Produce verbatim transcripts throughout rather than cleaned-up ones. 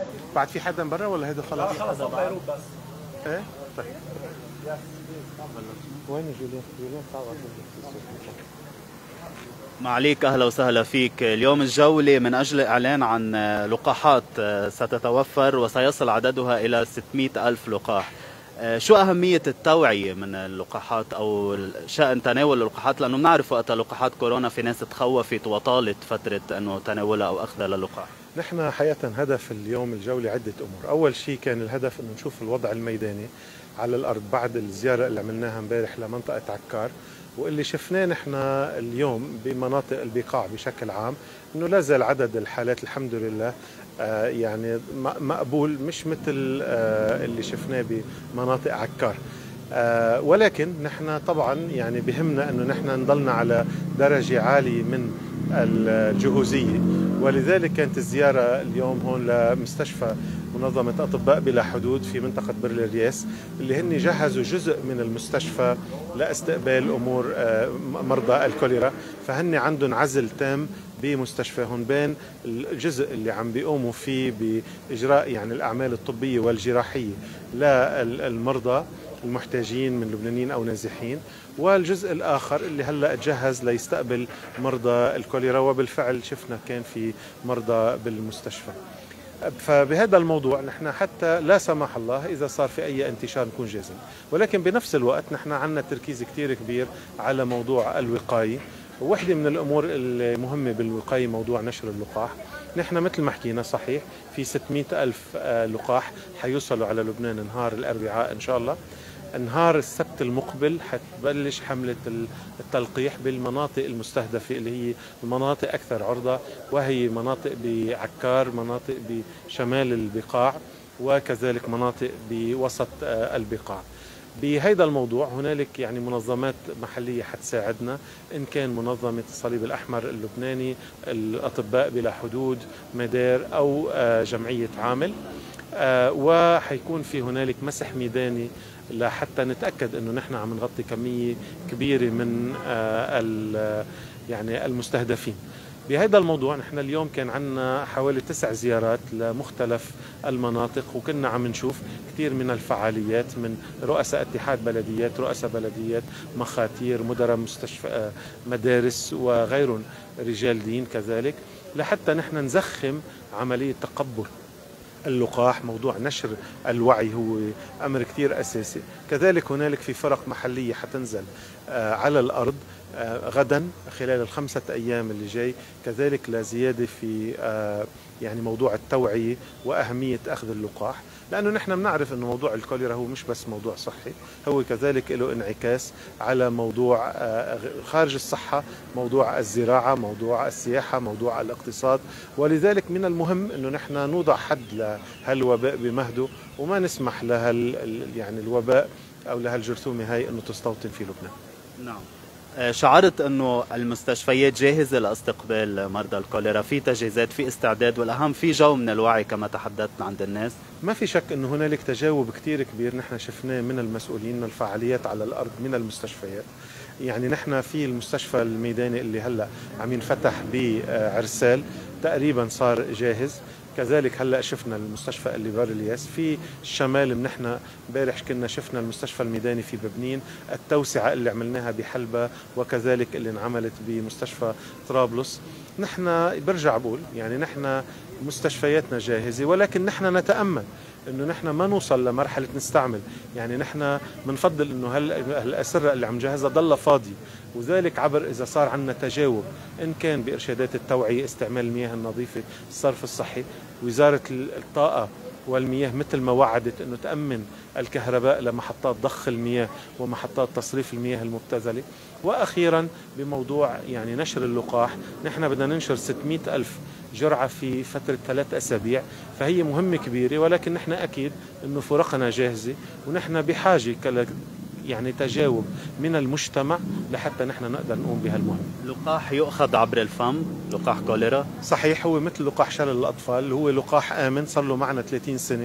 بعد في حدا برا ولا هيدا خلاص؟ لا خلص بيروت بس. ايه طيب. وين جوليان؟ جوليان تعال. معاليك أهلا وسهلا فيك. اليوم الجولة من أجل الإعلان عن لقاحات ستتوفر وسيصل عددها إلى ستمئة ألف لقاح. شو أهمية التوعية من اللقاحات أو شأن تناول اللقاحات؟ لأنه بنعرف وقت لقاحات كورونا في ناس تخوفت وطالت فترة أنه تناولها أو أخذها للقاح. نحن حقيقة هدف اليوم الجولة عدة أمور. أول شيء كان الهدف أنه نشوف الوضع الميداني على الأرض بعد الزيارة اللي عملناها امبارح لمنطقة عكار، واللي شفناه نحن اليوم بمناطق البقاع بشكل عام انه لا زال عدد الحالات الحمد لله آه يعني مقبول، مش مثل آه اللي شفناه بمناطق عكار. آه ولكن نحن طبعا يعني بهمنا انه نحن نضلنا على درجة عالية من الجهوزية، ولذلك كانت الزيارة اليوم هون لمستشفى منظمة أطباء بلا حدود في منطقة برل الرياس، اللي هن جهزوا جزء من المستشفى لاستقبال أمور مرضى الكوليرا، فهن عندهم عزل تام بمستشفاهم بين الجزء اللي عم بيقوموا فيه بإجراء يعني الأعمال الطبية والجراحية للمرضى المحتاجين من لبنانيين أو نازحين، والجزء الآخر اللي هلأ تجهز ليستقبل مرضى الكوليرا، وبالفعل شفنا كان في مرضى بالمستشفى. فبهذا الموضوع نحن حتى لا سمح الله إذا صار في أي انتشار نكون جاهزين، ولكن بنفس الوقت نحن عندنا تركيز كتير كبير على موضوع الوقاية. وواحدة من الأمور المهمة بالوقاية موضوع نشر اللقاح. نحن مثل ما حكينا صحيح في ستمئة ألف لقاح حيوصلوا على لبنان نهار الأربعاء إن شاء الله. نهار السبت المقبل حتبلش حملة التلقيح بالمناطق المستهدفة اللي هي المناطق أكثر عرضة، وهي مناطق بعكار، مناطق بشمال البقاع، وكذلك مناطق بوسط البقاع. بهذا الموضوع هنالك يعني منظمات محلية حتساعدنا، إن كان منظمة الصليب الأحمر اللبناني، الأطباء بلا حدود، مدار، أو جمعية عامل، وحيكون في هنالك مسح ميداني لحتى نتأكد أنه نحن عم نغطي كمية كبيرة من يعني المستهدفين. بهذا الموضوع نحن اليوم كان عندنا حوالي تسع زيارات لمختلف المناطق، وكنا عم نشوف كثير من الفعاليات من رؤساء اتحاد بلديات، رؤساء بلديات، مخاتير، مدراء مستشفى، مدارس، وغيرهم رجال دين كذلك، لحتى نحن نزخم عملية تقبل اللقاح. موضوع نشر الوعي هو أمر كثير أساسي. كذلك هنالك في فرق محلية حتنزل على الأرض غدا خلال الخمسة أيام اللي جاي، كذلك لزيادة في يعني موضوع التوعية وأهمية أخذ اللقاح، لأنه نحن بنعرف أنه موضوع الكوليرا هو مش بس موضوع صحي، هو كذلك له انعكاس على موضوع خارج الصحة، موضوع الزراعة، موضوع السياحة، موضوع الاقتصاد. ولذلك من المهم أنه نحن نوضع حد لهالوباء بمهده، وما نسمح لهال يعني الوباء أو لهالجرثومة هاي أنه تستوطن في لبنان. نعم. شعرت أنه المستشفيات جاهزة لاستقبال مرضى الكوليرا؟ في تجهيزات، في استعداد، والأهم في جو من الوعي كما تحدثنا عند الناس؟ ما في شك أنه هنالك تجاوب كتير كبير نحن شفناه من المسؤولين، من الفعاليات على الأرض، من المستشفيات. يعني نحن في المستشفى الميداني اللي هلأ عم ينفتح بعرسال تقريبا صار جاهز، كذلك هلا شفنا المستشفى اللي بار الياس في الشمال. نحن امبارح كنا شفنا المستشفى الميداني في ببنين، التوسعه اللي عملناها بحلبة، وكذلك اللي انعملت بمستشفى طرابلس. نحن برجع بقول يعني نحن مستشفياتنا جاهزه، ولكن نحن نتامل انه نحن ما نوصل لمرحله نستعمل. يعني نحن بنفضل انه هالاسره اللي عم جهزها ضلها فاضيه، وذلك عبر اذا صار عندنا تجاوب، ان كان بارشادات التوعيه، استعمال المياه النظيفه، الصرف الصحي، وزاره الطاقه والمياه مثل ما وعدت انه تامن الكهرباء لمحطات ضخ المياه ومحطات تصريف المياه المبتذله. واخيرا بموضوع يعني نشر اللقاح، نحن بدنا ننشر ستمئة ألف جرعة في فترة ثلاث أسابيع، فهي مهمة كبيرة، ولكن نحن أكيد أنه فرقنا جاهزة، ونحن بحاجة يعني تجاوب من المجتمع لحتى نحن نقدر نقوم بهالمهمة. لقاح يؤخذ عبر الفم، لقاح كوليرا؟ صحيح، هو مثل لقاح شلل الأطفال، هو لقاح آمن، صار له معنا ثلاثين سنة،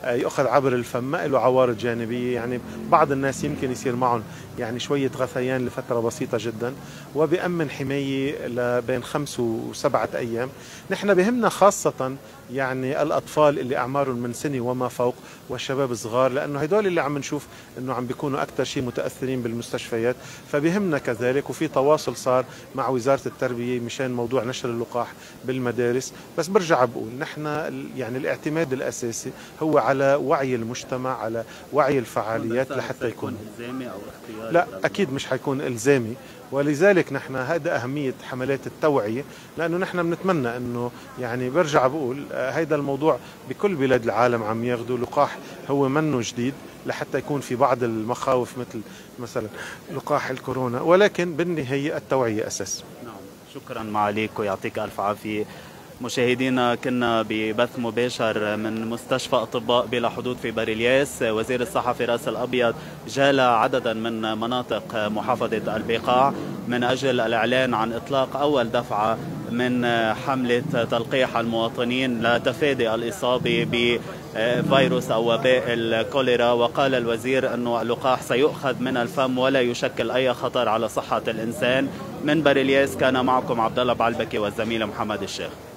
يؤخذ عبر الفم، ما له عوارض جانبية. يعني بعض الناس يمكن يصير معهم يعني شوية غثيان لفترة بسيطة جدا، وبأمن حماية لبين خمس وسبعة أيام. نحن بهمنا خاصة يعني الأطفال اللي أعمارهم من سنة وما فوق والشباب الصغار، لأنه هدول اللي عم نشوف أنه عم بيكونوا أكثر شيء متأثرين بالمستشفيات، فبهمنا كذلك. وفي تواصل صار مع وزارة التربية مشان موضوع نشر اللقاح بالمدارس. بس برجع بقول نحن يعني الاعتماد الأساسي هو على وعي المجتمع، على وعي الفعاليات لحتى يكون إلزامي أو اختياري. لا أكيد مش حيكون إلزامي، ولذلك نحن هذا أهمية حملات التوعية، لأنه نحن بنتمنى أنه يعني برجع بقول هيدا الموضوع بكل بلاد العالم عم ياخذوا لقاح، هو منه جديد، لحتى يكون في بعض المخاوف مثل مثلا لقاح الكورونا، ولكن بالنهاية التوعية أساس. نعم، شكرا معاليك ويعطيك ألف عافية. مشاهدينا، كنا ببث مباشر من مستشفى أطباء بلا حدود في بريلياس. وزير الصحة فراس الأبيض جال عددا من مناطق محافظة البقاع من أجل الإعلان عن إطلاق أول دفعة من حملة تلقيح المواطنين لتفادي الإصابة بفيروس أو وباء الكوليرا. وقال الوزير أن اللقاح سيؤخذ من الفم ولا يشكل أي خطر على صحة الإنسان. من بريلياس كان معكم عبد الله بعلبكي والزميل محمد الشيخ.